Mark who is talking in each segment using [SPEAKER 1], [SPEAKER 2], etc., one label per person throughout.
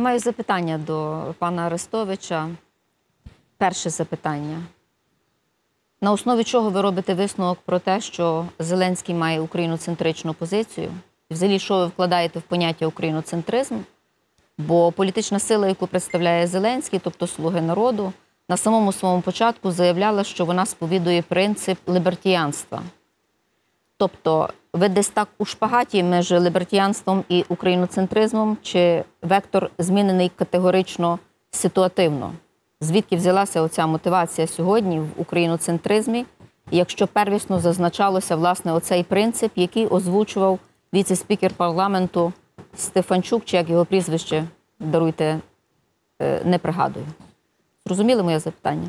[SPEAKER 1] маю запитання до пана Арестовича. Перше запитання. На основі чого ви робите висновок про те, що Зеленський має україноцентричну позицію? Взагалі, що ви вкладаєте в поняття україноцентризм? Бо політична сила, яку представляє Зеленський, тобто «Слуги народу», на самому своєму початку заявляла, що вона сповідує принцип лібертіанства. Тобто ви десь так у шпагаті між лібертіанством і україноцентризмом, чи вектор змінений категорично ситуативно? Звідки взялася оця мотивація сьогодні в україноцентризмі, якщо первісно зазначалося, власне, оцей принцип, який озвучував віце-спікер парламенту Стефанчук, чи як його прізвище, даруйте, не пригадую. Зрозуміли моє запитання?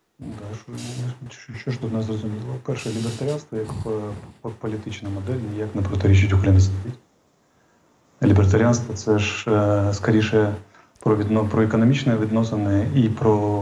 [SPEAKER 2] Що ж тут не зрозуміло? Перше, лібертаріанство як політична модель ніяк не протирічить українській. Лібертаріанство – це ж скоріше про економічні відносини і про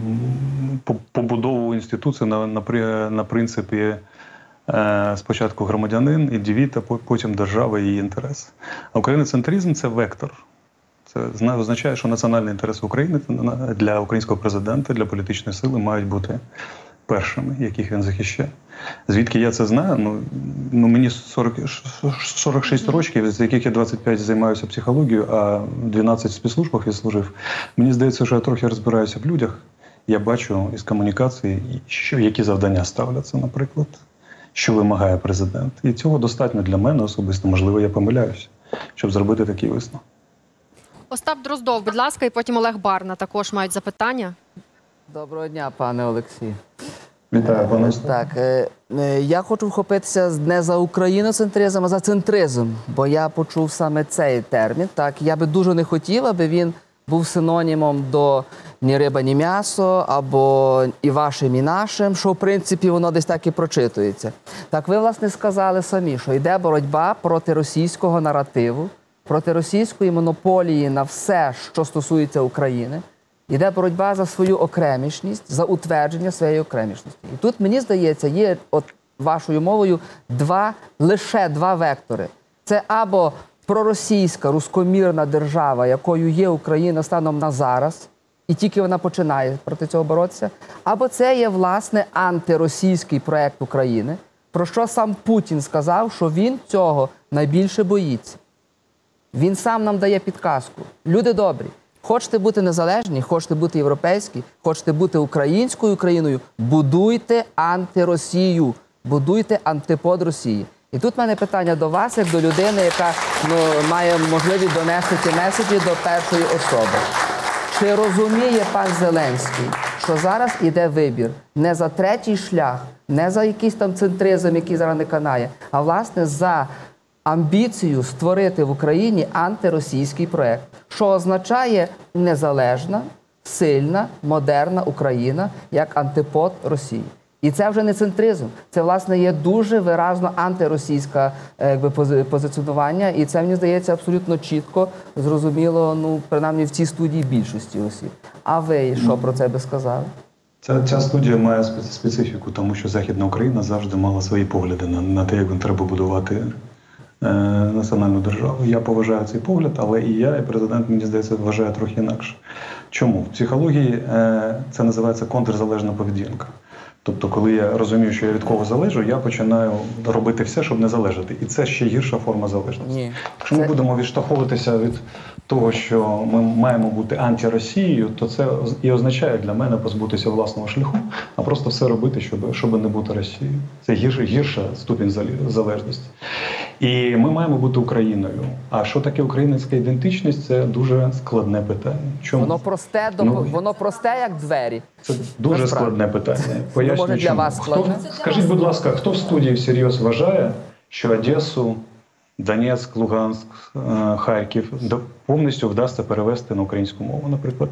[SPEAKER 2] побудову інституції на принципі спочатку громадянин, індивід, а потім держава і її інтерес. А україноцентризм – це вектор. Це означає, що національні інтереси України для українського президента, для політичної сили мають бути першими, яких він захищає. Звідки я це знаю? Мені 46 років, з яких я 25 займаюся психологією, а 12 в спецслужбах відслужив. Мені здається, що я трохи розбираюся в людях. Я бачу із комунікації, які завдання ставляться, наприклад, що вимагає президент. І цього достатньо для мене особисто, можливо, я помиляюся, щоб зробити такий висновок.
[SPEAKER 3] Остап Дроздов, будь ласка, і потім Олег Барна також мають запитання.
[SPEAKER 4] Доброго дня, пане Олексій.
[SPEAKER 2] Вітаю, пане Остап.
[SPEAKER 4] Так, я хочу вхопитися не за україноцентризм, а за центризм, бо я почув саме цей термін. Так, я би дуже не хотів, аби він був синонімом до «ні риба, ні м'ясо» або «і вашим, і нашим», що в принципі воно десь так і прочитується. Так, ви, власне, сказали самі, що йде боротьба проти російського наративу, проти російської монополії на все, що стосується України. Йде боротьба за свою окремішність, за утвердження своєї окремішності. І тут, мені здається, є, от вашою мовою, лише два вектори. Це або проросійська, рускомірна держава, якою є Україна станом на зараз, і тільки вона починає проти цього боротися, або це є, власне, антиросійський проєкт України, про що сам Путін сказав, що він цього найбільше боїться. Він сам нам дає підказку. Люди добрі, хочете бути незалежні, хочете бути європейські, хочете бути українською країною, будуйте антиросію, будуйте антипод Росії. І тут в мене питання до вас, як до людини, яка має можливість донести ці меседжі до першої особи. Чи розуміє пан Зеленський, що зараз іде вибір не за третій шлях, не за якийсь там центризм, який зараз не канає, а власне за амбіцію створити в Україні антиросійський проєкт, що означає незалежна, сильна, модерна Україна як антипод Росії. І це вже не центризм, це, власне, є дуже виразно антиросійське позиціонування, і це, мені здається, абсолютно чітко, зрозуміло, принаймні в цій студії більшості осіб. А ви що про це би сказали?
[SPEAKER 2] Ця студія має специфіку, тому що Західна Україна завжди мала свої погляди на те, як треба будувати національну державу. Я поважаю цей погляд, але і я, і президент, мені здається, вважає трохи інакше. Чому? В психології це називається контрзалежна поведінка. Тобто, коли я розумію, що я від кого залежу, я починаю робити все, щоб не залежати. І це ще гірша форма залежності.
[SPEAKER 4] Ні.
[SPEAKER 2] Якщо ми будемо відштовхуватися від того, що ми маємо бути антиросією, то це і означає для мене позбутися власного шляху, а просто все робити, щоб не бути Росією. Це гірша ступінь залежності. І ми маємо бути Україною. А що таке українська ідентичність? Це дуже складне питання. Чому?
[SPEAKER 4] Воно просте, як двері.
[SPEAKER 2] Це дуже складне питання. Пояснюю,
[SPEAKER 4] для вас складне?
[SPEAKER 2] Скажіть, будь ласка, хто в студії всерйоз вважає, що Одесу, Донецьк, Луганськ, Харків повністю вдасться перевести на українську мову, наприклад?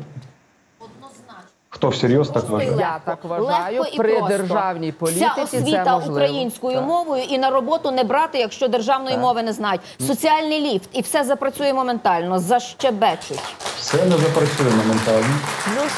[SPEAKER 2] Хто всерйоз так вважає?
[SPEAKER 4] Я так вважаю, при державній політиці
[SPEAKER 1] вся
[SPEAKER 4] це
[SPEAKER 1] освіта
[SPEAKER 4] можливо.
[SPEAKER 1] українською мовою і на роботу не брати, якщо державної мови не знають. Соціальний ліфт, і все запрацює моментально, защебечуть.
[SPEAKER 2] Все не запрацює моментально.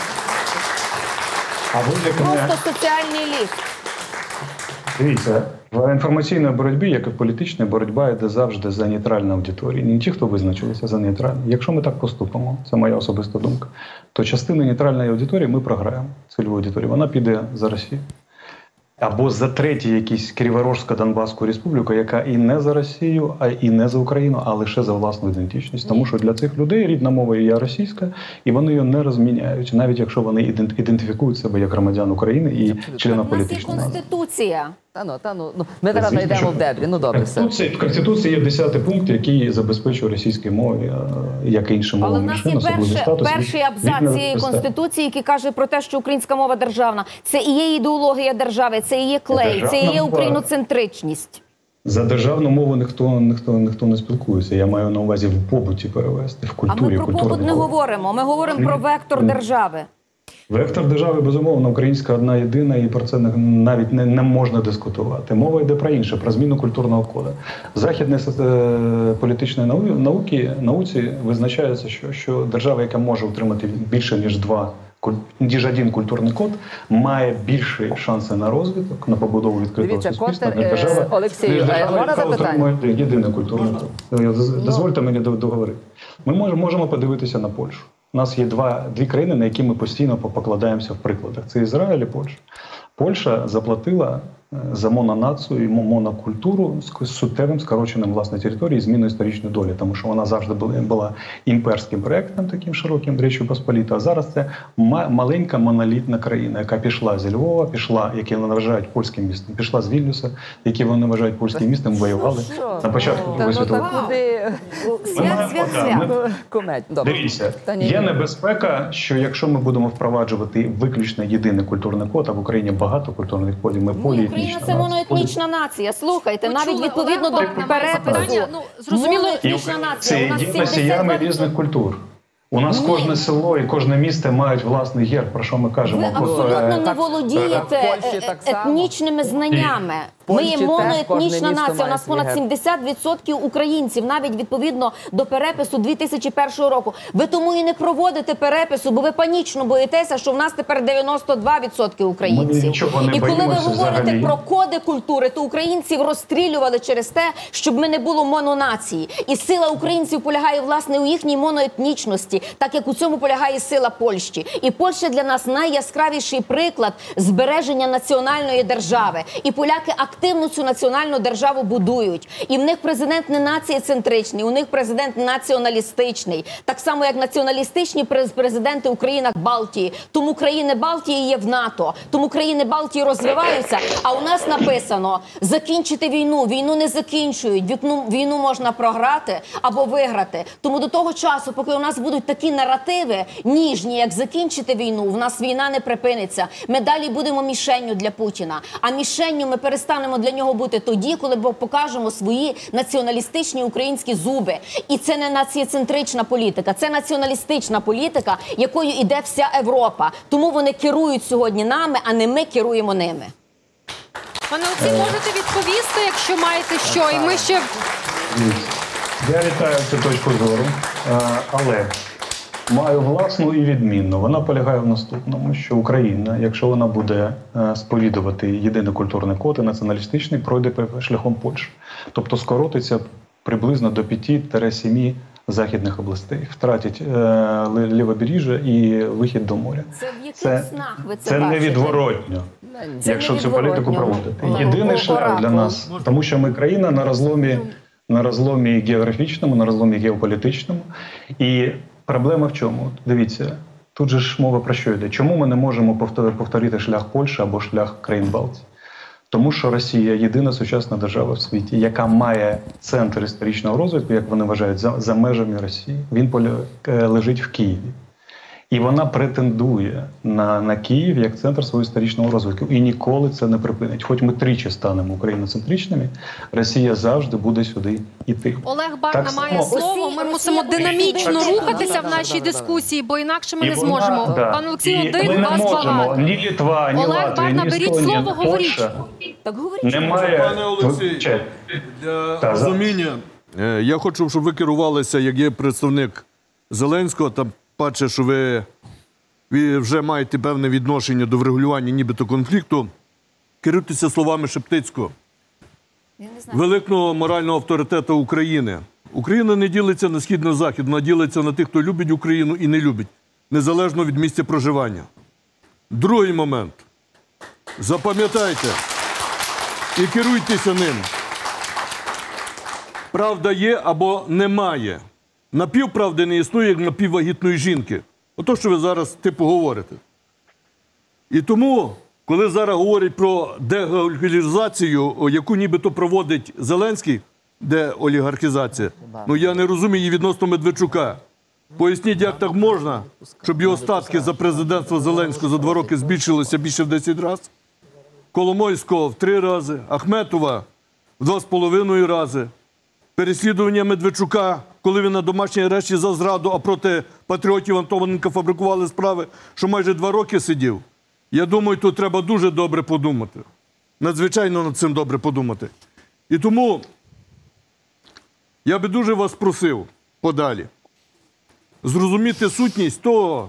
[SPEAKER 2] А
[SPEAKER 1] Просто соціальний ліфт.
[SPEAKER 2] Дивіться, В інформаційній боротьбі, як і в політичній, боротьба йде завжди за нейтральну аудиторію. Не ті, хто визначилися за нейтральну. Якщо ми так поступимо, це моя особиста думка, то частину нейтральної аудиторії ми програємо, цільову аудиторію. Вона піде за Росію. Або за третій якийсь Криворожсько-Донбаську республіку, яка і не за Росію, а і не за Україну, а лише за власну ідентичність. Тому що для цих людей рідна мова є російська, і вони її не розміняють, навіть якщо вони ідентифікують себе як громадян України і члена
[SPEAKER 1] У нас є
[SPEAKER 2] політичної назви.
[SPEAKER 1] Конституція.
[SPEAKER 4] Ми зараз
[SPEAKER 2] Звісно,
[SPEAKER 4] йдемо
[SPEAKER 2] що
[SPEAKER 4] в дебрі. Ну добре, все.
[SPEAKER 2] В Конституції є 10-й пункт, який забезпечує російській мові, як і іншим
[SPEAKER 1] Але
[SPEAKER 2] мовам
[SPEAKER 1] в нас є
[SPEAKER 2] меншин, особливий статус.
[SPEAKER 1] перший абзац цієї Конституції, який каже про те, що українська мова державна. Це і є ідеологія держави, це і є клей, це і є україноцентричність.
[SPEAKER 2] За державну мову ніхто не спілкується. Я маю на увазі в побуті перевести, в
[SPEAKER 1] А
[SPEAKER 2] культурі.
[SPEAKER 1] ми про побут не говоримо, ми говоримо про вектор держави.
[SPEAKER 2] Вектор держави, безумовно, українська одна єдина, і про це навіть не можна дискутувати. Мова йде про інше, про зміну культурного коду. В західній політичній науці визначається, що держава, яка може утримати більше ніж один культурний код, має більші шанси на розвиток, на побудову відкритого суспільства, ніж держава,
[SPEAKER 4] Олексію, можна запитання?
[SPEAKER 2] отримує єдиний культурний код. Дозвольте мені договорити. Ми можемо подивитися на Польщу. У нас є дві країни, на які ми постійно покладаємося в прикладах. Це Ізраїль і Польща. Польща заплатила за мононацію і монокультуру з суттєвим скороченням власної території, зміною історичної долі, тому що вона завжди була імперським проєктом, таким широким, Речі Посполіта. А зараз це маленька монолітна країна, яка пішла зі Львова, які вони вважають польським містом, пішла з Вільнюса, які вони вважають польським містом, воювали на початку Другої світової. Дивіться, є небезпека, що якщо ми будемо впроваджувати виключно єдиний культурний код, а в Україні багато культурних кодів, ми поліетнічна
[SPEAKER 1] Україна – це моноетнічна нація. Слухайте, навіть відповідно до перепису.
[SPEAKER 3] Зрозуміло,
[SPEAKER 1] Моноетнічна нація.
[SPEAKER 2] Це
[SPEAKER 1] У нас
[SPEAKER 2] є носіями
[SPEAKER 1] 72%.
[SPEAKER 2] різних культур. У нас кожне село і кожне місто мають власний герб, про що ми кажемо.
[SPEAKER 1] Ви абсолютно не
[SPEAKER 4] в
[SPEAKER 1] володієте
[SPEAKER 4] Польщі так само.
[SPEAKER 1] етнічними знаннями. Ми
[SPEAKER 4] Польщі
[SPEAKER 1] є
[SPEAKER 4] теж
[SPEAKER 1] моноетнічна
[SPEAKER 4] кожне місто
[SPEAKER 1] нація. У
[SPEAKER 4] має
[SPEAKER 1] нас
[SPEAKER 4] свій
[SPEAKER 1] понад
[SPEAKER 4] герб.
[SPEAKER 1] 70% українців, навіть відповідно до перепису 2001 року. Ви тому і не проводите перепису, бо ви панічно боїтеся, що в нас тепер 92%
[SPEAKER 2] Ми
[SPEAKER 1] українців.
[SPEAKER 2] нічого не
[SPEAKER 1] І коли ви
[SPEAKER 2] боїмося
[SPEAKER 1] говорите
[SPEAKER 2] взагалі.
[SPEAKER 1] про коди культури, то українців розстрілювали через те, щоб ми не було мононації. І сила українців полягає, власне, у їхній моноетнічності, так як у цьому полягає сила Польщі. І Польща для нас найяскравіший приклад збереження національної держави. І поляки активно цю національну державу будують. І в них президент не націєцентричний, у них президент націоналістичний. Так само, як націоналістичні президенти у країнах Балтії. Тому країни Балтії є в НАТО. Тому країни Балтії розвиваються. А у нас написано закінчити війну. Війну не закінчують. Війну можна програти або виграти. Тому до того часу, поки у нас будуть такі наративи ніжні, як закінчити війну, в нас війна не припиниться. Ми далі будемо мішенню для Путіна. А мішенню ми перестанемо для нього бути тоді, коли покажемо свої націоналістичні українські зуби. І це не націєцентрична політика, це націоналістична політика, якою йде вся Європа. Тому вони керують сьогодні нами, а не ми керуємо ними.
[SPEAKER 3] Пане Олексій, можете відповісти, якщо маєте що. І ми ще...
[SPEAKER 2] Я вітаю цю точку зору, але маю власну і відмінну. Вона полягає в наступному, що Україна, якщо вона буде сповідувати єдиний культурний код і націоналістичний, пройде шляхом Польщі. Тобто скоротиться приблизно до 5-7 західних областей. Втратять лівобережжя і вихід до моря.
[SPEAKER 1] Це в яких снах ви це
[SPEAKER 2] Це
[SPEAKER 1] бачите?
[SPEAKER 2] невідворотньо.
[SPEAKER 1] невідворотньо.
[SPEAKER 2] Якщо цю політику проводити. Єдиний шлях для нас,
[SPEAKER 1] Оракул.
[SPEAKER 2] тому що ми країна на розломі географічному, на розломі геополітичному. І проблема в чому? Дивіться, тут же ж мова про що йде. Чому ми не можемо повторити шлях Польщі або шлях країн Балтії? Тому що Росія – єдина сучасна держава в світі, яка має центр історичного розвитку, як вони вважають, за межами Росії. Він лежить в Києві. І вона претендує на Київ як центр свого історичного розвитку. І ніколи це не припинить. Хоч ми тричі станемо україноцентричними, Росія завжди буде сюди йти.
[SPEAKER 3] Олег Барна має слово. Ми мусимо динамічно рухатися в нашій дискусії, бо інакше ми не зможемо. Пане Олексій, один, вас багато.
[SPEAKER 2] Ні Літва, ні
[SPEAKER 3] Олег
[SPEAKER 2] Латвія,
[SPEAKER 3] Барна,
[SPEAKER 2] ні
[SPEAKER 3] беріть
[SPEAKER 2] Естонія,
[SPEAKER 3] слово, говоріть.
[SPEAKER 2] Польща
[SPEAKER 1] Так говоріть.
[SPEAKER 2] немає...
[SPEAKER 5] Пане Олексій, для розуміння, я хочу, щоб ви керувалися, як є представник Зеленського, там паче, що ви вже маєте певне відношення до врегулювання нібито конфлікту. Керуйтеся словами Шептицького. великого морального авторитету України. Україна не ділиться на схід, на захід, вона ділиться на тих, хто любить Україну і не любить, незалежно від місця проживання. Другий момент. Запам'ятайте і керуйтеся ним. Правда є або немає. Напівправди не існує, як напіввагітної жінки. Ото, що ви зараз типу говорите. І тому, коли зараз говорять про деолігархізацію, яку нібито проводить Зеленський, деолігархізація, ну я не розумію її відносно Медведчука. Поясніть, як так можна, щоб його статки за президентства Зеленського за 2 роки збільшилися більше в 10 разів, Коломойського в 3 рази, Ахметова в 2,5 рази, переслідування Медведчука, коли він на домашній арешті за зраду, а проти патріотів Антоненка фабрикували справи, що майже 2 роки сидів. Я думаю, тут треба дуже добре подумати. Надзвичайно над цим добре подумати. І тому я би дуже вас просив подалі зрозуміти сутність того,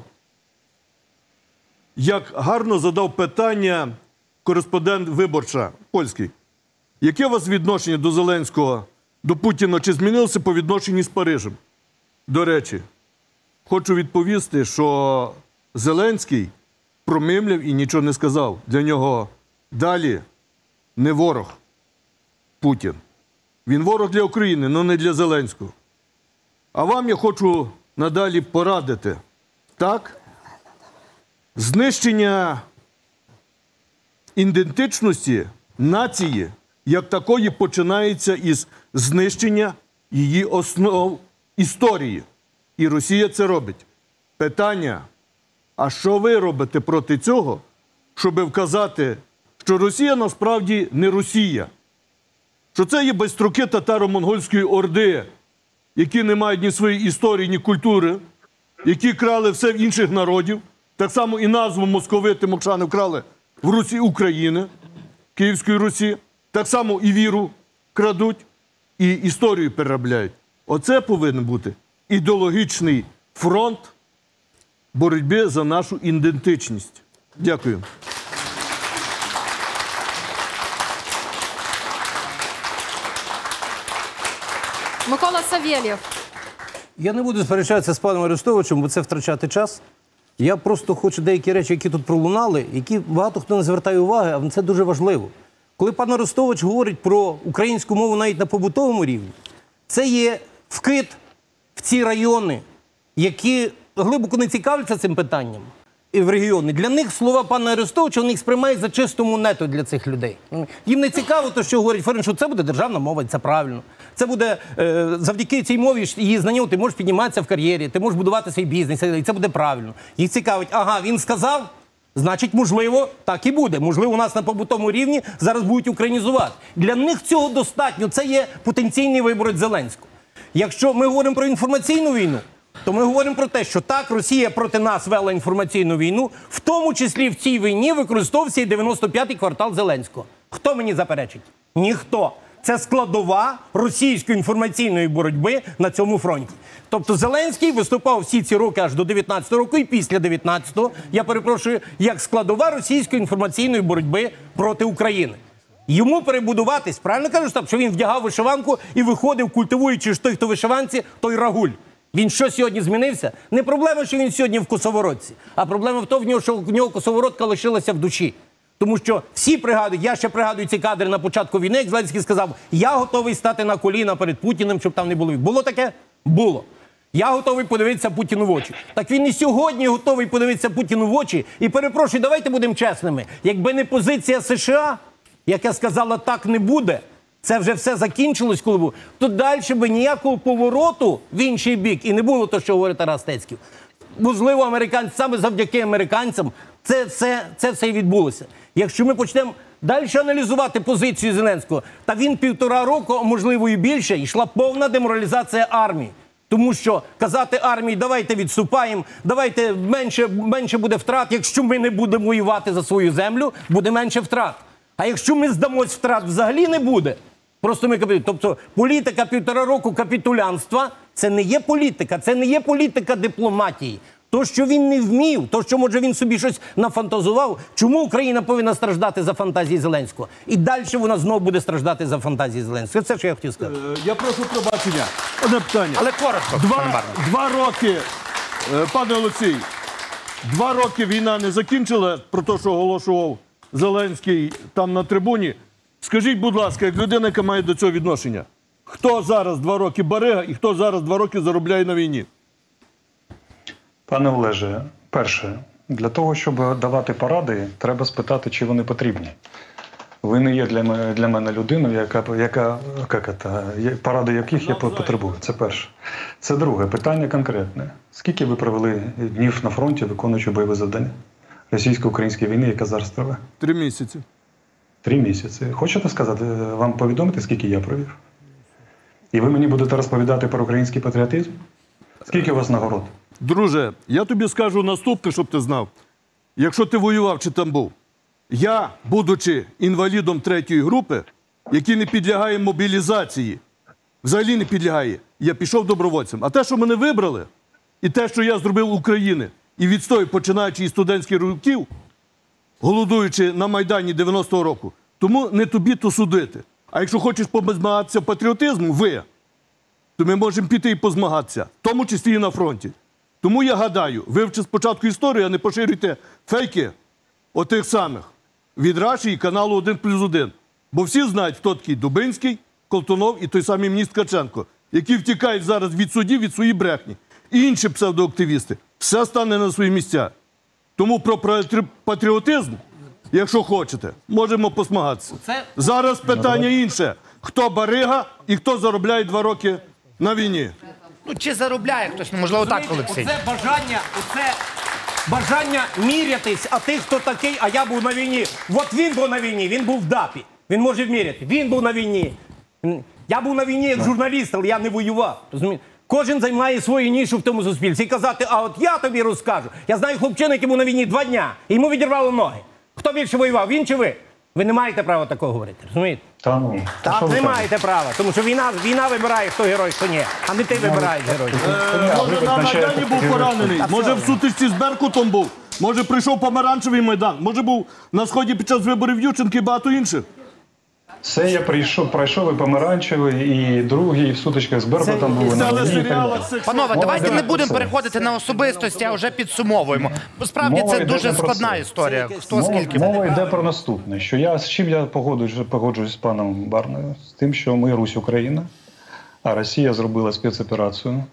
[SPEAKER 5] як гарно задав питання кореспондент Виборча польський. Яке у вас відношення до Зеленського, до Путіна, чи змінилося по відношенню з Парижем? До речі, хочу відповісти, що Зеленський промимляв і нічого не сказав. Для нього далі не ворог Путін. Він ворог для України, але не для Зеленського. А вам я хочу надалі порадити. Так? Знищення ідентичності нації, як такої, починається із знищення її основ історії. І Росія це робить. Питання, а що ви робите проти цього, щоб вказати, що Росія насправді не Росія? Що це є байструки татаро-монгольської орди, які не мають ні своєї історії, ні культури, які крали все в інших народів. Так само і назву московити мокшани вкрали в Русі України, Київської Русі. Так само і віру крадуть, і історію переробляють. Оце повинен бути ідеологічний фронт боротьби за нашу ідентичність. Дякую.
[SPEAKER 3] Микола Савєлєв.
[SPEAKER 6] Я не буду сперечатися з паном Арестовичем, бо це втрачати час. Я просто хочу деякі речі, які тут пролунали, які багато хто не звертає уваги, а це дуже важливо. Коли пан Арестович говорить про українську мову навіть на побутовому рівні, це є вкид в ці райони, які глибоко не цікавляться цим питанням, і в регіони. Для них слова пана Арестовича, вони їх сприймають за чисту монету для цих людей. Їм не цікаво те, що говорить Форин, що це буде державна мова, і це правильно. Це буде, завдяки цій мові, її знанню, ти можеш підніматися в кар'єрі, ти можеш будувати свій бізнес, і це буде правильно. Їх цікавить, ага, він сказав, значить, можливо, так і буде. Можливо, у нас на побутовому рівні зараз будуть українізувати. Для них цього достатньо. Це є потенційний виборець Зеленського. Якщо ми говоримо про інформаційну війну, то ми говоримо про те, що так, Росія проти нас вела інформаційну війну, в тому числі в цій війні використовувався і 95-й квартал Зеленського. Хто мені заперечить? Ніхто. Це складова російської інформаційної боротьби на цьому фронті. Тобто Зеленський виступав всі ці роки аж до 19-го року і після 19-го, я перепрошую, як складова російської інформаційної боротьби проти України. Йому перебудуватись, правильно кажу, що він вдягав вишиванку і виходив, культивуючи, що той, хто в вишиванці, той рагуль. Він що сьогодні змінився? Не проблема, що він сьогодні в косоворотці, а проблема в тому, що в нього косоворотка лишилася в душі. Тому що всі пригадують, я ще пригадую ці кадри на початку війни, як Зеленський сказав, я готовий стати на коліна перед Путіним, щоб там не було. Було таке? Було. Я готовий подивитися Путіну в очі. Так він і сьогодні готовий подивитися Путіну в очі. І перепрошую, давайте будемо чесними. Якби не позиція США, яка сказала, так не буде, це вже все закінчилось, коли було, то далі би ніякого повороту в інший бік і не було то, що говорить Тарас Стецьків. Можливо, американці, саме завдяки американцям, це все і відбулося. Якщо ми почнемо далі аналізувати позицію Зеленського, та він 1,5 року, а можливо і більше, йшла повна деморалізація армії. Тому що казати армії, давайте відступаємо, давайте менше буде втрат, якщо ми не будемо воювати за свою землю, буде менше втрат. А якщо ми здамось, втрат взагалі не буде. Просто ми капітулюємо. Тобто політика 1,5 року капітулянства – це не є політика, це не є політика дипломатії. То, що він не вмів, то, що, може, він собі щось нафантазував, чому Україна повинна страждати за фантазії Зеленського? І далі вона знову буде страждати за фантазії Зеленського. Це, що я хотів сказати.
[SPEAKER 5] Я прошу пробачення. Одне питання.
[SPEAKER 7] Але коротко, пане Барна.
[SPEAKER 5] 2 роки, пане Олексій, 2 роки війна не закінчила, про те, що оголошував Зеленський там на трибуні. Скажіть, будь ласка, як людина, яка має до цього відношення, хто зараз 2 роки барига і хто зараз 2 роки заробляє на війні?
[SPEAKER 2] Пане Олеже, перше, для того, щоб давати поради, треба спитати, чи вони потрібні. Ви не є для мене людиною, поради яких я потребую. Це перше. Це друге, питання конкретне. Скільки ви провели днів на фронті, виконуючи бойові завдання російсько-української війни, яка зараз триває?
[SPEAKER 5] 3 місяці.
[SPEAKER 2] 3 місяці. Хочете сказати, вам повідомити, скільки я провів? І ви мені будете розповідати про український патріотизм? Скільки у вас нагород?
[SPEAKER 5] Друже, я тобі скажу наступне, щоб ти знав. Якщо ти воював чи там був, я, будучи інвалідом 3-ї групи, який не підлягає мобілізації, взагалі не підлягає, я пішов добровольцем. А те, що мене вибрали, і те, що я зробив України, і відстою, починаючи із студентських років, голодуючи на Майдані 90-го року, тому не тобі то судити. А якщо хочеш позмагатися патріотизму, то ми можемо піти і позмагатися, в тому числі і на фронті. Тому я гадаю, вивчи спочатку історію, а не поширюйте фейки отих самих від Раші і каналу 1+1. Бо всі знають, хто такий Дубинський, Колтунов і той самий міністр Ткаченко, які втікають зараз від судів, від своєї брехні. І інші псевдоактивісти. Все стане на свої місця. Тому про патріотизм, якщо хочете, можемо посмагатися. Зараз питання інше. Хто барига і хто заробляє 2 роки на війні?
[SPEAKER 7] Ну, чи заробляє хтось, можливо, так, Олексій.
[SPEAKER 6] Оце бажання мірятись, а ти хто такий, а я був на війні. От він був на війні, він був в ДАПі. Він може вміряти. Він був на війні. Я був на війні як журналіст, але я не воював. Розумієте? Кожен займає свою нішу в тому суспільстві. І казати, а от я тобі розкажу. Я знаю хлопчину, який був на війні 2 дня, і йому відірвало ноги. Хто більше воював, він чи ви? Ви не маєте права такого говорити, розумієте? Так, не маєте права, тому що війна вибирає, хто герой, хто ні, а не ти вибираєш герой.
[SPEAKER 5] Може, на Майдані був поранений, може в сутичці з Беркутом був, може прийшов помаранчевий Майдан, може був на Сході під час виборів Ющенка і багато інших.
[SPEAKER 2] Все я пройшов і помаранчевий, і другий, і в сутичках з Беркутом був.
[SPEAKER 7] Панове, давайте не будемо переходити на особистості, а вже підсумовуємо. Бо справді це дуже складна історія. Хто скільки.
[SPEAKER 2] Мова йде про наступне, що з чим я погоджуюсь з паном Барною, з тим, що ми Русь Україна, а Росія зробила спецоперацію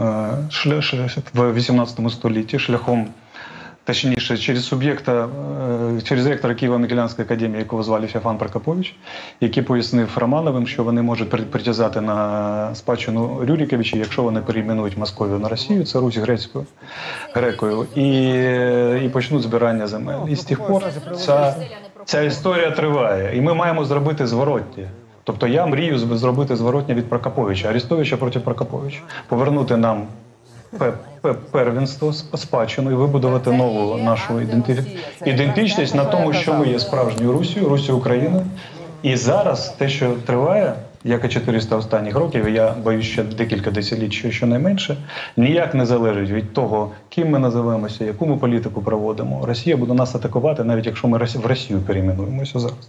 [SPEAKER 2] в 18 столітті шляхом, точніше, через ректора Києво-Могилянської академії, якого звали Феофан Прокопович, який пояснив Романовим, що вони можуть притязати на спадщину Рюриковича, якщо вони перейменують Московію на Росію, це Русь грекою, і почнуть збирання земель. І з тих пор ця історія триває. І ми маємо зробити зворотнє. Тобто я мрію зробити зворотнє від Прокоповича, Арестовича проти Прокоповича. Повернути нам первенство, спадщину і вибудувати нову нашу ідентичність на тому, що ми є справжньою Руссю Україною. І зараз те, що триває, як і 400 останніх років, я боюсь, ще декілька десятиліть, щонайменше, ніяк не залежить від того, ким ми називаємося, яку ми політику проводимо. Росія буде нас атакувати, навіть якщо ми в Росію перейменуємося зараз.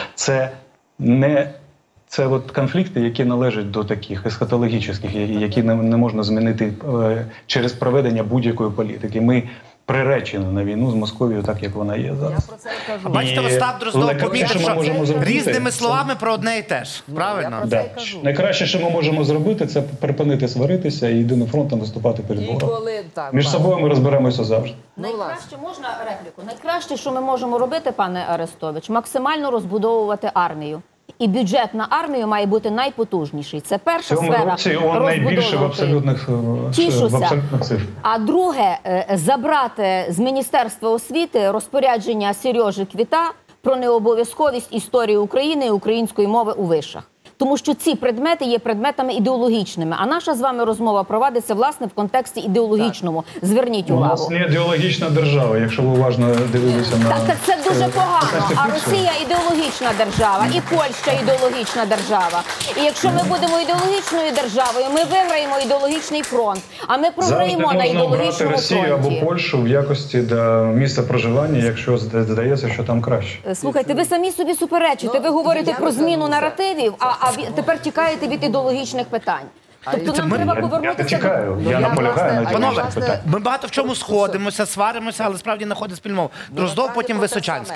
[SPEAKER 2] Це от конфлікти, які належать до таких есхатологічних, які не можна змінити через проведення будь-якої політики. Ми приречені на війну з Московією, так як вона є зараз.
[SPEAKER 7] А бачите, Остап Дроздов помітив, що різними словами про одне і те ж. Правильно?
[SPEAKER 2] Да. Найкраще, що ми можемо зробити, це припинити сваритися і єдиним фронтом виступати перед ворогом. Між собою ми розберемося завжди.
[SPEAKER 1] Найкраще, можна репліку? Найкраще, що ми можемо робити, пане Арестович, максимально розбудовувати армію. І бюджет на армію має бути найпотужніший. Це перша сфера розбудови.
[SPEAKER 2] Найбільше в абсолютних цифрах.
[SPEAKER 1] А друге, забрати з Міністерства освіти розпорядження Сережі Квіта про необов'язковість історії України і української мови у вишах. Тому що ці предмети є предметами ідеологічними. А наша з вами розмова проводиться, власне, в контексті ідеологічному. Зверніть
[SPEAKER 2] У
[SPEAKER 1] увагу.
[SPEAKER 2] нас не ідеологічна держава, якщо ви уважно дивилися на...
[SPEAKER 1] Так, це дуже погано. А Росія ідеологічна держава, і Польща ідеологічна держава. І якщо ми будемо ідеологічною державою, ми виграємо ідеологічний фронт, а ми програємо на ідеологічному
[SPEAKER 2] Росію або
[SPEAKER 1] фронті.
[SPEAKER 2] Польщу в якості до місця проживання, якщо здається, що там краще.
[SPEAKER 1] Слухайте, ви самі собі суперечите. Ви говорите про зміну наративів, а тепер тікаєте від ідеологічних питань. Тобто нам треба
[SPEAKER 2] Я не
[SPEAKER 1] повернутися
[SPEAKER 2] тікаю, я наполягаю на
[SPEAKER 7] Панове,
[SPEAKER 2] ідеологічних питань.
[SPEAKER 7] ми багато в чому сходимося, сваримося, але справді знаходимо спільну мову. Дроздов, потім Височанський.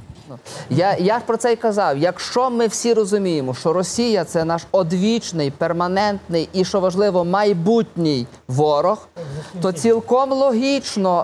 [SPEAKER 4] Я ж про це й казав. Якщо ми всі розуміємо, що Росія – це наш одвічний, перманентний і, що важливо, майбутній ворог, то цілком логічно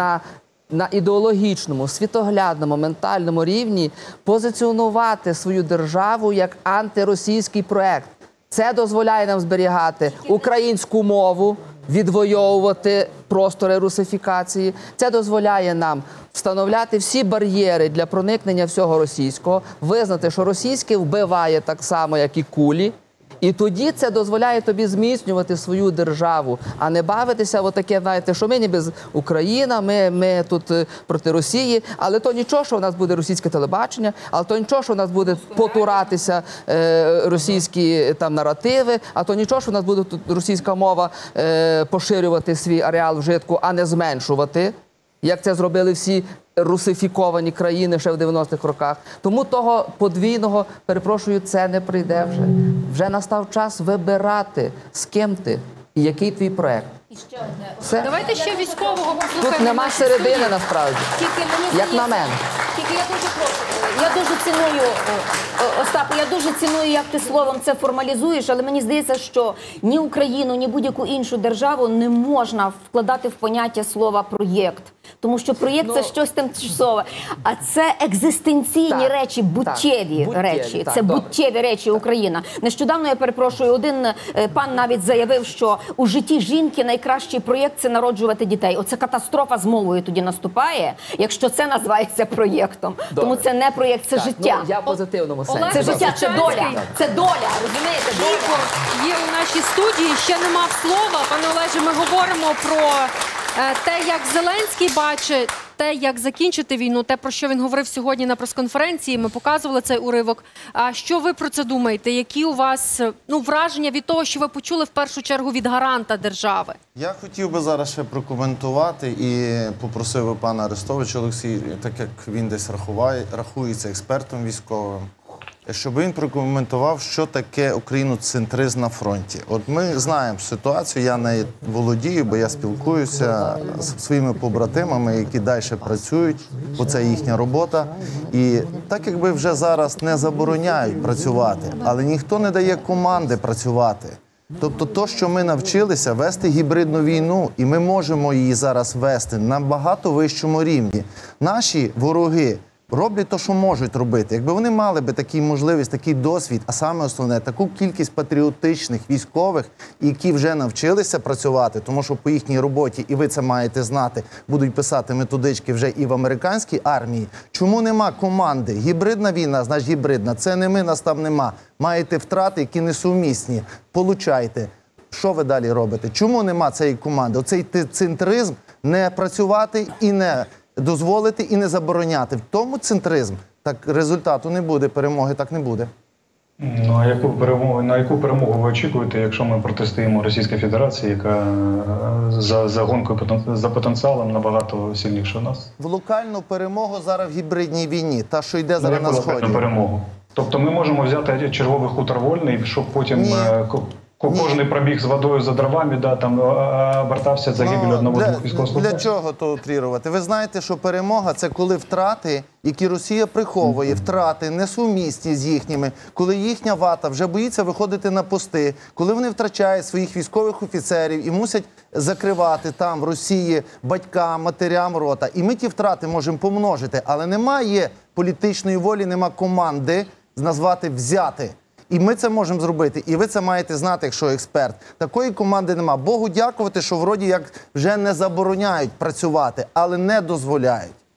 [SPEAKER 4] на ідеологічному, світоглядному, ментальному рівні позиціонувати свою державу як антиросійський проект. Це дозволяє нам зберігати українську мову, відвоювати простори русифікації. Це дозволяє нам встановляти всі бар'єри для проникнення всього російського, визнати, що російське вбиває так само, як і кулі. І тоді це дозволяє тобі зміцнювати свою державу, а не бавитися в таке, знаєте, що ми ніби Україна, ми тут проти Росії, але то нічого, що у нас буде російське телебачення, але то нічого, що у нас буде потуратися російські там наративи, а то нічого, що у нас буде тут російська мова поширювати свій ареал вжитку, а не зменшувати, як це зробили всі русифіковані країни ще в 90-х роках. Тому того подвійного, перепрошую, це не прийде вже. Вже настав час вибирати, з ким ти і який твій проект. Все.
[SPEAKER 3] Давайте ще військового послухаємо.
[SPEAKER 4] Тут нема
[SPEAKER 3] в нашій
[SPEAKER 4] середини,
[SPEAKER 3] студії.
[SPEAKER 4] насправді.
[SPEAKER 1] Тільки мені
[SPEAKER 4] Як
[SPEAKER 1] здається,
[SPEAKER 4] на мене.
[SPEAKER 1] Тільки я дуже прошу. Я дуже ціную, Остапе, я дуже ціную, як ти словом це формалізуєш, але мені здається, що ні Україну, ні будь-яку іншу державу не можна вкладати в поняття слова «проєкт». Тому що проєкт – це щось тимчасове. А це екзистенційні речі, буттєві речі. Це буттєві речі Україна. Нещодавно, я перепрошую, один пан навіть заявив, що у житті жінки найкращий проєкт – це народжувати дітей. Оце катастрофа з мовою тоді наступає, якщо це називається проєктом. Тому це не проєкт, це життя.
[SPEAKER 4] Ну, я в позитивному сенсі.
[SPEAKER 3] Олег
[SPEAKER 1] Це життя, це доля.
[SPEAKER 3] Височанський.
[SPEAKER 1] Це доля, розумієте?
[SPEAKER 3] Ігор є у нашій студії, ще не мав слова. Пане Олеже, ми говоримо про те, як Зеленський бачить, те, як закінчити війну, те, про що він говорив сьогодні на прес-конференції, ми показували цей уривок. А що ви про це думаєте? Які у вас враження від того, що ви почули в першу чергу від гаранта держави?
[SPEAKER 8] Я хотів би зараз ще прокоментувати і попросив би пана Арестовича Олексій, так як він десь рахується експертом військовим, щоб він прокоментував, що таке україноцентризм на фронті. От ми знаємо ситуацію, я нею володію, бо я спілкуюся з своїми побратимами, які далі працюють, бо це їхня робота. І так якби вже зараз не забороняють працювати, але ніхто не дає команди працювати. Тобто то, що ми навчилися вести гібридну війну, і ми можемо її зараз вести на багато вищому рівні. Наші вороги роблять те, що можуть робити. Якби вони мали би таку можливість, такий досвід, а саме основне, таку кількість патріотичних військових, які вже навчилися працювати, тому що по їхній роботі, і ви це маєте знати, будуть писати методички вже і в американській армії. Чому нема команди? Гібридна війна, значить гібридна. Це не ми, нас там нема. Маєте втрати, які несумісні. Получайте. Що ви далі робите? Чому нема цієї команди? Оцей центризм не працювати і не дозволити і не забороняти. В тому центризм, так результату не буде, перемоги так не буде.
[SPEAKER 2] Ну, а на яку перемогу ви очікуєте, якщо ми протистоїмо Російській Федерації, яка за гонкою за потенціалом набагато сильніша нас?
[SPEAKER 8] В локальну перемогу зараз в гібридній війні, та, що йде зараз на Сході.
[SPEAKER 2] Перемогу. Тобто ми можемо взяти черговий хутор вольний, щоб потім кожний пробіг з водою за дровами, там обертався загибель одного-двох військовослужбовців.
[SPEAKER 8] Для чого то утрірувати? Ви знаєте, що перемога – це коли втрати, які Росія приховує, втрати несумісні з їхніми, коли їхня вата вже боїться виходити на пости, коли вони втрачають своїх військових офіцерів і мусять закривати там в Росії батькам, матерям рота. І ми ті втрати можемо помножити, але немає політичної волі, нема команди назвати «взяти». І ми це можемо зробити. І ви це маєте знати, якщо експерт. Такої команди нема. Богу дякувати, що вроді як вже не забороняють працювати, але не дозволяють.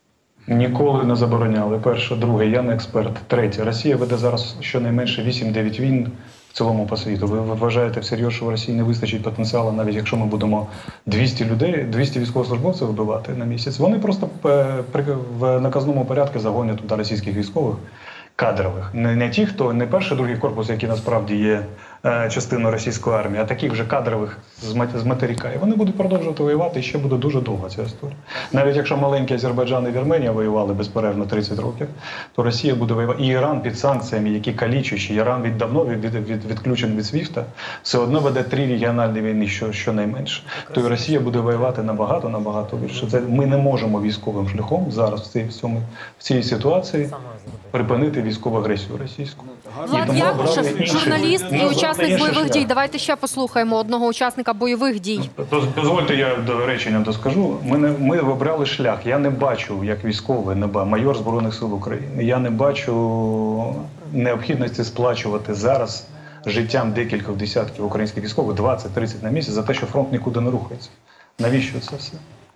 [SPEAKER 2] Ніколи не забороняли. Перше. Друге, я не експерт. Третє. Росія веде зараз щонайменше 8-9 війн в цілому по світу. Ви вважаєте всерйоз, що в Росії не вистачить потенціалу, навіть якщо ми будемо 200 людей, 200 військовослужбовців вбивати на місяць? Вони просто в наказному порядку загонять туди російських військових кадрових. Не ті, хто не перший, другий корпус, який насправді є частиною російської армії, а таких вже кадрових з материка. І вони будуть продовжувати воювати, і ще буде дуже довго ця історія. Навіть якщо маленькі Азербайджан і Вірменія воювали безперервно 30 років, то Росія буде воювати. І Іран під санкціями, які калічущі, Іран давно відключений від СВІФТа, все одно веде 3 регіональні війни, щонайменше. То і Росія буде воювати набагато більше. Це ми не можемо військовим шляхом зараз в цій ситуації припинити військову агресію російську.
[SPEAKER 3] Влад Якушев, журналіст і учасник бойових дій. Давайте ще послухаємо одного учасника бойових дій.
[SPEAKER 2] Дозвольте, я до речення доскажу. Ми обрали шлях. Я не бачу, як військовий, майор Збройних сил України, я не бачу необхідності сплачувати зараз життям декількох десятків українських військових, 20-30 на місяць, за те, що фронт нікуди не рухається. Навіщо це все?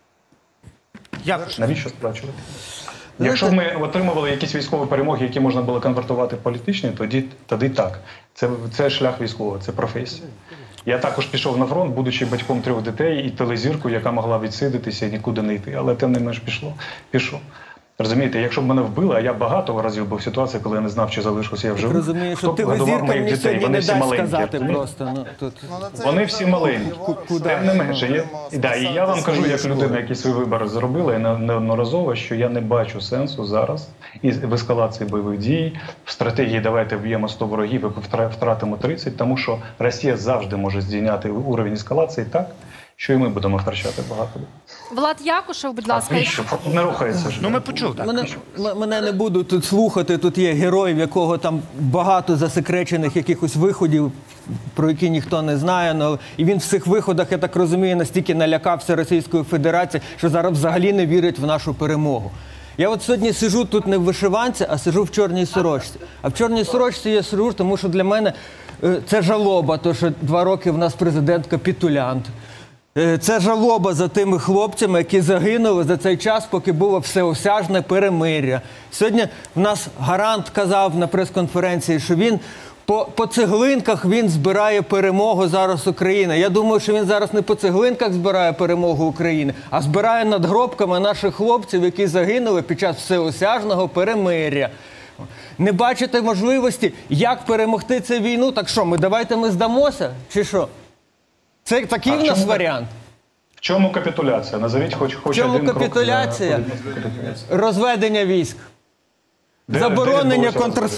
[SPEAKER 2] Навіщо сплачувати? Якщо б ми отримували якісь військові перемоги, які можна було конвертувати в політичні, тоді так. Це шлях військового, це професія. Я також пішов на фронт, будучи батьком 3 дітей і телезіркою, яка могла відсидитися і нікуди не йти. Але тим не менш пішов. Розумієте, якщо б мене вбили, а я багато разів був в ситуації, коли я не знав, чи залишуся я в живих.
[SPEAKER 9] Розумію, що телезірка мені сьогодні не дасть сказати просто.
[SPEAKER 2] Вони всі маленькі. Тим не менше. І я вам кажу, як людина, яка свій вибір зробила, і неодноразово, що я не бачу сенсу зараз в ескалації бойових дій, в стратегії «давайте вб'ємо 100 ворогів і втратимо 30», тому що Росія завжди може здійняти уровень ескалації так, що і ми будемо втрачати багато.
[SPEAKER 3] Влад Якушев, будь ласка.
[SPEAKER 2] Не рухається ж.
[SPEAKER 7] Ну, ми почули.
[SPEAKER 9] Мене не будуть тут слухати, тут є герой, в якого там багато засекречених якихось виходів, про які ніхто не знає. І він в цих виходах, я так розумію, настільки налякався Російської Федерації, що зараз взагалі не вірить в нашу перемогу. Я от сьогодні сиджу тут не в вишиванці, а сиджу в чорній сорочці. А в чорній сорочці я сиджу, тому що для мене це жалоба, то що 2 роки в нас президент капітулянт. Це жалоба за тими хлопцями, які загинули за цей час, поки було всеосяжне перемир'я. Сьогодні в нас гарант казав на прес-конференції, що він по цеглинках він збирає перемогу зараз України. Я думаю, що він зараз не по цеглинках збирає перемогу України, а збирає надгробками наших хлопців, які загинули під час всеосяжного перемир'я. Не бачите можливості, як перемогти цю війну? Так що, давайте ми здамося? Чи що? Це такий в нас варіант.
[SPEAKER 2] В чому капітуляція? Назовіть хоч
[SPEAKER 9] в чому
[SPEAKER 2] один
[SPEAKER 9] капітуляція? Розведення військ. Заборонення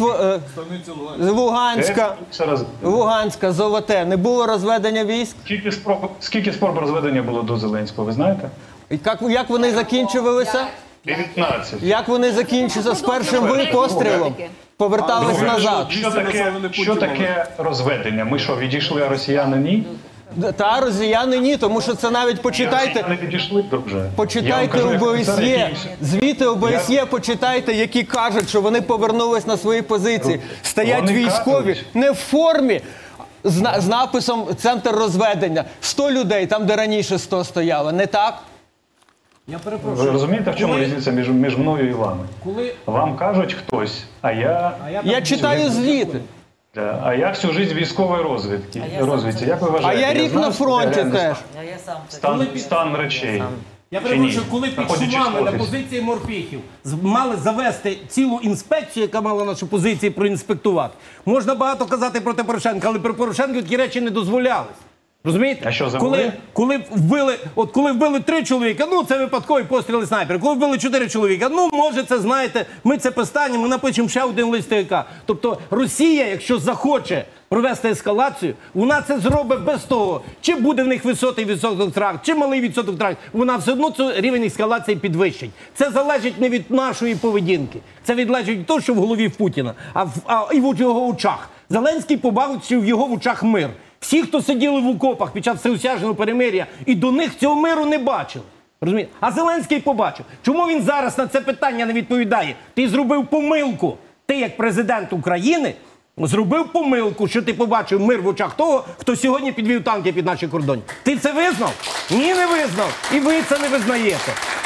[SPEAKER 9] Луганська, Золоте. Не було розведення військ?
[SPEAKER 2] Скільки спроб розведення було до Зеленського, ви знаєте?
[SPEAKER 9] Як вони закінчувалися?
[SPEAKER 2] 19.
[SPEAKER 9] Як вони закінчилися з першим пострілом? Повертались назад.
[SPEAKER 2] Що таке розведення? Ми що, відійшли, а росіяни ні?
[SPEAKER 9] Та, росіяни ні, тому що це навіть почитайте. Почитайте ОБСЄ. Звіти ОБСЄ почитайте, які кажуть, що вони повернулись на свої позиції. Стоять військові не в формі, з написом «Центр розведення». 100 людей, там, де раніше 100 стояло. Не так?
[SPEAKER 2] Ви розумієте, в чому різниця між мною і вами? Вам кажуть хтось, а я...
[SPEAKER 9] Я читаю звіти.
[SPEAKER 2] А я всю життя військової розвідки. Як ви вважаєте?
[SPEAKER 9] А я рік на фронті теж.
[SPEAKER 2] Стан речей.
[SPEAKER 6] Я перепрошую, коли під Сумами на позиції морпіхів мали завести цілу інспекцію, яка мала наші позиції проінспектувати. Можна багато казати проти Порошенка, але при Порошенку такі речі не дозволялись. Розумієте?
[SPEAKER 2] А що, забули?
[SPEAKER 6] Коли вбили 3 чоловіка, це випадкові постріли снайпера. Коли вбили 4 чоловіка, може це, знаєте, ми це постанемо, ми напишемо ще один лист ТК. Тобто Росія, якщо захоче провести ескалацію, вона це зробить без того, чи буде в них високий відсоток втрат, чи малий відсоток втрат, вона все одно цей рівень ескалації підвищить. Це залежить не від нашої поведінки, це залежить від того, що в голові в Путіна, а і в його очах. Зеленський побачив в його в очах мир. Всі, хто сиділи в окопах під час всеосяжного перемир'я, і до них цього миру не бачили. Розумієте? А Зеленський побачив. Чому він зараз на це питання не відповідає? Ти зробив помилку. Ти, як президент України, зробив помилку, що ти побачив мир в очах того, хто сьогодні підвів танки під наші кордони. Ти це визнав? Ні, не визнав. І ви це не визнаєте.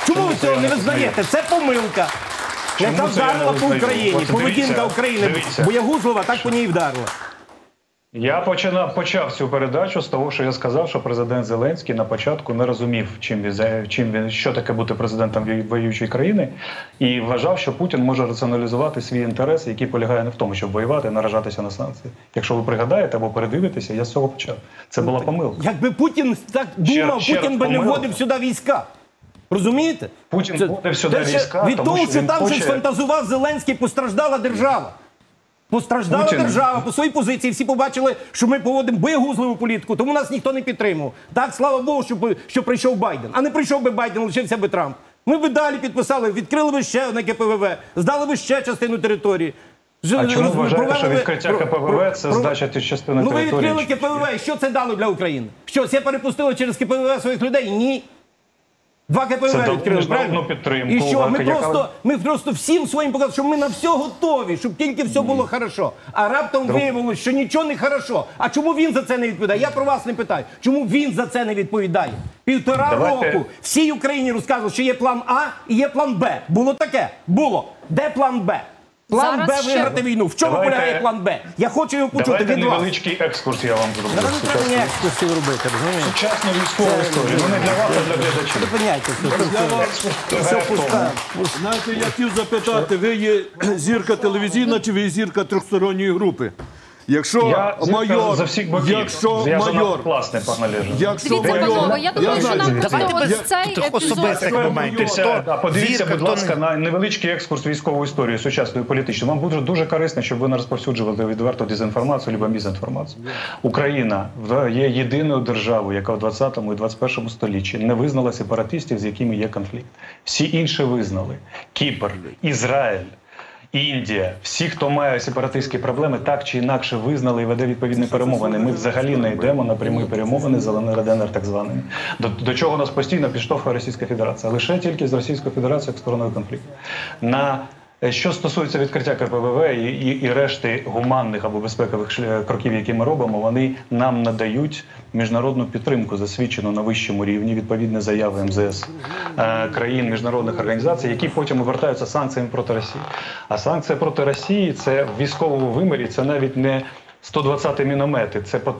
[SPEAKER 6] Чому ви цього не визнаєте? Це помилка, яка
[SPEAKER 2] Чому це я не
[SPEAKER 6] вдарила по
[SPEAKER 2] визнаю?
[SPEAKER 6] Україні.
[SPEAKER 2] От
[SPEAKER 6] Поведінка
[SPEAKER 2] дивіться,
[SPEAKER 6] України
[SPEAKER 2] дивіться.
[SPEAKER 6] Боягузлова так по ній вдарила.
[SPEAKER 2] Я почав цю передачу з того, що я сказав, що президент Зеленський на початку не розумів, що таке бути президентом воюючої країни, і вважав, що Путін може раціоналізувати свій інтерес, який полягає не в тому, щоб воювати і наражатися на санкції. Якщо ви пригадаєте або передивитеся, я з цього почав. Це була помилка.
[SPEAKER 6] Якби Путін так думав,
[SPEAKER 2] ще
[SPEAKER 6] Путін
[SPEAKER 2] раз
[SPEAKER 6] би не
[SPEAKER 2] помилка.
[SPEAKER 6] вводив сюди війська. Розумієте?
[SPEAKER 2] Путін
[SPEAKER 6] Це-
[SPEAKER 2] вводив сюди
[SPEAKER 6] це ще
[SPEAKER 2] війська,
[SPEAKER 6] від
[SPEAKER 2] тому
[SPEAKER 6] того,
[SPEAKER 2] що
[SPEAKER 6] що
[SPEAKER 2] він
[SPEAKER 6] там
[SPEAKER 2] хоче-
[SPEAKER 6] же сфантазував Зеленський, постраждала держава. Постраждала
[SPEAKER 2] Путін-
[SPEAKER 6] держава по своїй позиції. Всі побачили, що ми поводимо боягузливу політику, тому нас ніхто не підтримував. Так, слава Богу, що прийшов Байден. А не прийшов би Байден, лишився би Трамп. Ми б далі підписали, відкрили би ще одне КПВВ, здали би ще частину території.
[SPEAKER 2] А чому вважаєте,
[SPEAKER 6] провели
[SPEAKER 2] що
[SPEAKER 6] би-
[SPEAKER 2] відкриття КПВВ – це здача частини
[SPEAKER 6] Ну ви
[SPEAKER 2] території?
[SPEAKER 6] відкрили КПВВ, і що це дало для України? Що, це перепустили через КПВВ своїх людей? Ні. Два
[SPEAKER 2] Це
[SPEAKER 6] КПВВ
[SPEAKER 2] дало
[SPEAKER 6] відкрили,
[SPEAKER 2] міжнародну
[SPEAKER 6] правильно?
[SPEAKER 2] підтримку,
[SPEAKER 6] І що,
[SPEAKER 2] яка-
[SPEAKER 6] ми просто всім своїм показали, що ми на все готові, щоб тільки все було хорошо. А раптом виявилось, що нічого не хорошо. А чому він за це не відповідає? Я про вас не питаю. Чому він за це не відповідає? Півтора
[SPEAKER 2] Давайте-
[SPEAKER 6] року всій Україні розказували, що є план А і є план Б. Було таке? Було. Де план Б? План
[SPEAKER 3] Зараз
[SPEAKER 6] Б
[SPEAKER 3] ще-
[SPEAKER 6] виграти війну. В чому
[SPEAKER 2] Давайте-
[SPEAKER 6] полягає план Б? Я хочу його почути
[SPEAKER 2] Давайте
[SPEAKER 6] від вас.
[SPEAKER 2] невеличкий екскурс я вам зроблю.
[SPEAKER 6] Зараз не треба ні екскурсів робити, розумієте?
[SPEAKER 2] Сучасну військову історію. Ну не для вас, а для глядачів.
[SPEAKER 6] Зупиняйте все. Все пусте.
[SPEAKER 5] Знаєте, я хотів запитати, ви є зірка телевізійна чи ви є зірка трьохсторонньої групи? Якщо
[SPEAKER 2] Я
[SPEAKER 5] майор,
[SPEAKER 2] за всіх боків.
[SPEAKER 5] якщо
[SPEAKER 2] Я
[SPEAKER 5] майор,
[SPEAKER 2] класний, пане Лежа.
[SPEAKER 5] якщо
[SPEAKER 3] Дивіться, панове, я думаю, що
[SPEAKER 5] знаю,
[SPEAKER 3] нам просто
[SPEAKER 7] давайте без
[SPEAKER 3] ось цей
[SPEAKER 7] таких
[SPEAKER 3] епізод...
[SPEAKER 7] особистих моментів. Хто
[SPEAKER 2] Подивіться,
[SPEAKER 7] зірка,
[SPEAKER 2] будь
[SPEAKER 7] хто
[SPEAKER 2] ласка,
[SPEAKER 7] не.
[SPEAKER 2] на невеличкий екскурс військової історії сучасної політичної. Вам буде дуже корисно, щоб ви не розповсюджували відверту дезінформацію або мізінформацію. Україна є єдиною державою, яка в 20 і 21 столітті не визнала сепаратистів, з якими є конфлікт. Всі інші визнали. Кіпр, Ізраїль, Індія, всі, хто має сепаратистські проблеми, так чи інакше визнали і веде відповідні перемовини. Ми взагалі не йдемо на прямі перемовини з ЛНР, так званими. До чого нас постійно підштовхує Російська Федерація. Лише тільки з Російською Федерацією як стороною конфлікту. Що стосується відкриття КПВВ і решти гуманних або безпекових кроків, які ми робимо, вони нам надають міжнародну підтримку, засвідчену на вищому рівні, відповідні заяви МЗС країн, міжнародних організацій, які потім повертаються санкціями проти Росії. А санкція проти Росії – це в військовому вимірі, це навіть не 120 міномети,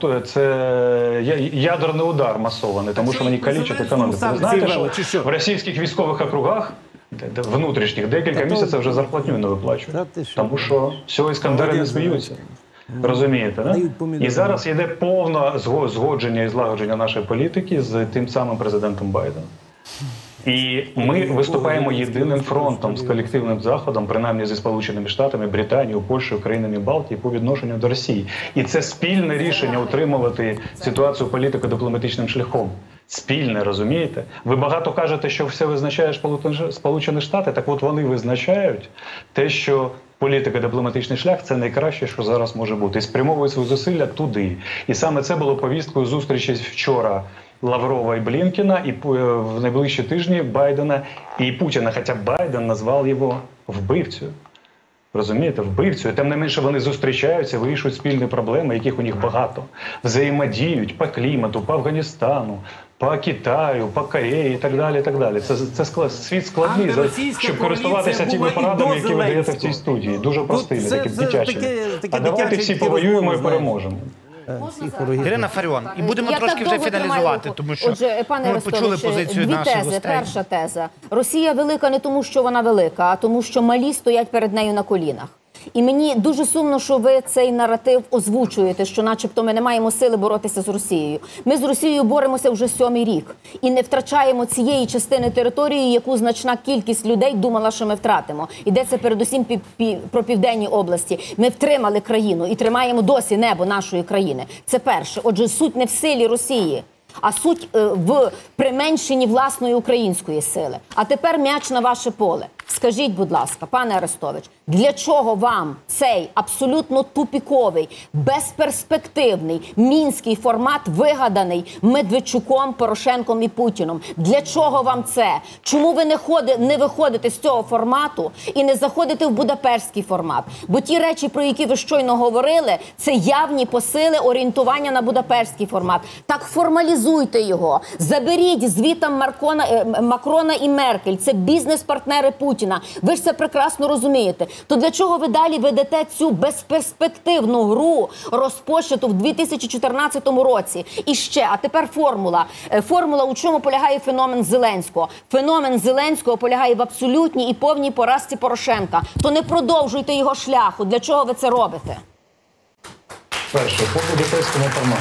[SPEAKER 2] це ядерний удар масований, тому що вони калічать економіку. Ви знаєте, що в російських військових округах внутрішніх декілька місяців вже зарплатню не виплачують. Тому що всього іскандери не сміються. Розумієте, да? І зараз йде повне згодження і злагодження нашої політики з тим самим президентом Байденом. І ми виступаємо єдиним фронтом з колективним заходом, принаймні зі Сполученими Штатами, Британією, Польщею, країнами Балтії по відношенню до Росії. І це спільне рішення утримувати ситуацію політико-дипломатичним шляхом. Спільне, розумієте? Ви багато кажете, що все визначає Сполучені Штати, так от вони визначають те, що політико-дипломатичний шлях – це найкраще, що зараз може бути. І спрямовують свої зусилля туди. І саме це було повісткою зустрічі вчора Лаврова і Блінкена, і в найближчі тижні Байдена і Путіна. Хоча Байден назвав його вбивцею. Розумієте, вбивцю. І тим не менше вони зустрічаються, вирішують спільні проблеми, яких у них багато. Взаємодіють по клімату, по Афганістану, по Китаю, по Кореї і так далі. І так далі. Це світ складний, щоб користуватися тими порадами, які ви даєте в цій студії. Дуже простими, такими дитячими. А давайте всі повоюємо і переможемо.
[SPEAKER 7] Ірина Фаріон, і будемо
[SPEAKER 1] Я
[SPEAKER 7] трошки
[SPEAKER 1] так
[SPEAKER 7] вже
[SPEAKER 1] довго
[SPEAKER 7] фіналізувати,
[SPEAKER 1] тримаю
[SPEAKER 7] тому що
[SPEAKER 1] Отже, пане
[SPEAKER 7] ми почули
[SPEAKER 1] Арестовичу,
[SPEAKER 7] позицію
[SPEAKER 1] дві
[SPEAKER 7] наших
[SPEAKER 1] тези.
[SPEAKER 7] гостей.
[SPEAKER 1] Перша теза. Росія велика не тому, що вона велика, а тому, що малі стоять перед нею на колінах. І мені дуже сумно, що ви цей наратив озвучуєте, що начебто ми не маємо сили боротися з Росією. Ми з Росією боремося вже 7-й рік. І не втрачаємо цієї частини території, яку значна кількість людей думала, що ми втратимо. Йдеться передусім про південні області. Ми втримали країну і тримаємо досі небо нашої країни. Це перше. Отже, суть не в силі Росії, а суть в применшенні власної української сили. А тепер м'яч на ваше поле. Скажіть, будь ласка, пане Арестович, Для чого вам цей абсолютно тупіковий, безперспективний мінський формат, вигаданий Медведчуком, Порошенком і Путіном? Для чого вам це? Чому ви не виходите з цього формату і не заходите в будапештський формат? Бо ті речі, про які ви щойно говорили, це явні посили орієнтування на будапештський формат. Так формалізуйте його. Заберіть звітам Макрона і Меркель. Це бізнес-партнери Путіна. Ви ж це прекрасно розумієте. То для чого ви далі ведете цю безперспективну гру, розпочату в 2014 році? І ще, а тепер формула. Формула, у чому полягає феномен Зеленського? Феномен Зеленського полягає в абсолютній і повній поразці Порошенка. То не продовжуйте його шляху. Для чого ви це робите?
[SPEAKER 2] Перше, по будапештському формату.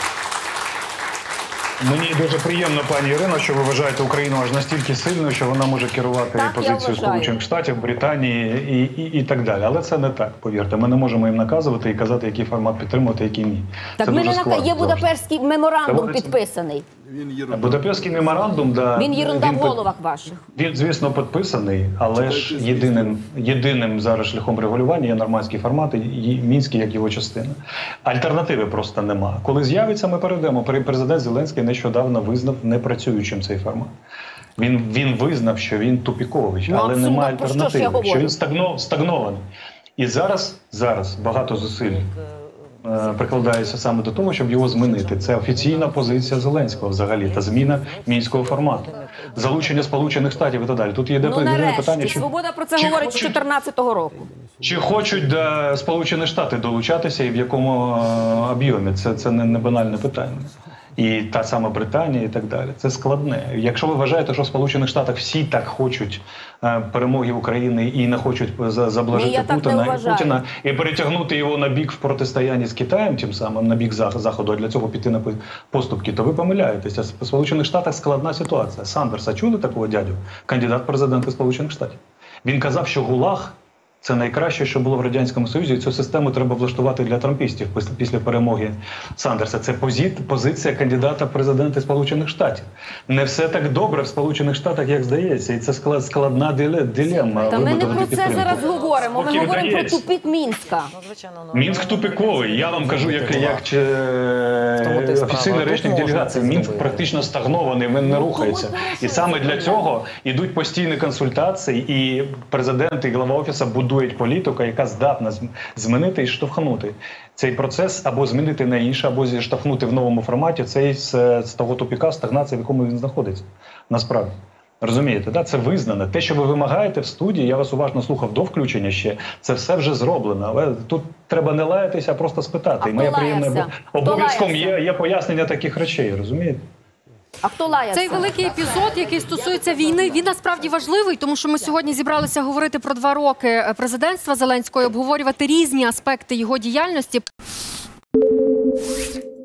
[SPEAKER 2] Мені дуже приємно, пані Ірино, що ви вважаєте Україну аж настільки сильною, що вона може керувати
[SPEAKER 1] Так,
[SPEAKER 2] позицією Сполучених Штатів, Британії і так далі. Але це не так, повірте. Ми не можемо їм наказувати і казати, який формат підтримувати, який ні.
[SPEAKER 1] Так
[SPEAKER 2] це
[SPEAKER 1] ми
[SPEAKER 2] дуже
[SPEAKER 1] не
[SPEAKER 2] складно
[SPEAKER 1] є Будапештський меморандум
[SPEAKER 2] Доводиться.
[SPEAKER 1] підписаний.
[SPEAKER 2] Будапештський меморандум, да,
[SPEAKER 1] Він єрунда в головах ваших.
[SPEAKER 2] Він, звісно, підписаний, але ж єдиним зараз шляхом регулювання є нормандський формат і мінський як його частина. Альтернативи просто нема. Коли з'явиться, ми перейдемо. Президент Зеленський нещодавно визнав непрацюючим цей формат. Він визнав, що він тупіковий, але немає альтернативи, що він стагнований. І зараз багато зусиль прикладається саме до того, щоб його змінити. Це офіційна позиція Зеленського взагалі та зміна мінського формату. Залучення Сполучених Штатів і так далі. Тут є питання, чи
[SPEAKER 1] Свобода про це говорить з 2014 року.
[SPEAKER 2] Чи хочуть Сполучені Штати долучатися і в якому об'ємі? Це не банальне питання. І та сама Британія і так далі. Це складне. Якщо ви вважаєте, що в Сполучених Штатах всі так хочуть перемоги України і не хочуть заблажити Путіна і перетягнути його на бік в протистоянні з Китаєм, тим самим на бік Заходу, а для цього піти на поступки, то ви помиляєтеся. В Сполучених Штатах складна ситуація. Сандерса чули такого дядю? Кандидат в президенти Сполучених Штатів. Він казав, що ГУЛАГ – це найкраще, що було в Радянському Союзі, і цю систему треба влаштувати для трампістів після перемоги Сандерса. Це позиція кандидата в президенти Сполучених Штатів. Не все так добре в Сполучених Штатах, як здається, і це складна дилемма.
[SPEAKER 1] Та ми не про це зараз говоримо, ми говоримо про тупік Мінська.
[SPEAKER 2] Мінськ тупіковий. Я вам кажу, як офіційний речник делегації. Мінськ практично стагнований, він не рухається. І саме для цього йдуть постійні консультації, і президент і глава офісу будують політику, яка здатна змінити і штовхнути цей процес, або змінити на інше, або зіштовхнути в новому форматі цей з того тупіка, стагнації, в якому він знаходиться. Насправді. Розумієте, да? Це визнано. Те, що ви вимагаєте в студії, я вас уважно слухав до включення ще, це все вже зроблено. Але тут треба не лаятися, а просто спитати. І моє приємне обов'язком є пояснення таких речей, розумієте?
[SPEAKER 1] А хто лається?
[SPEAKER 3] Цей великий епізод, який стосується війни, він насправді важливий, тому що ми сьогодні зібралися говорити про 2 роки президентства Зеленського і обговорювати різні аспекти його діяльності.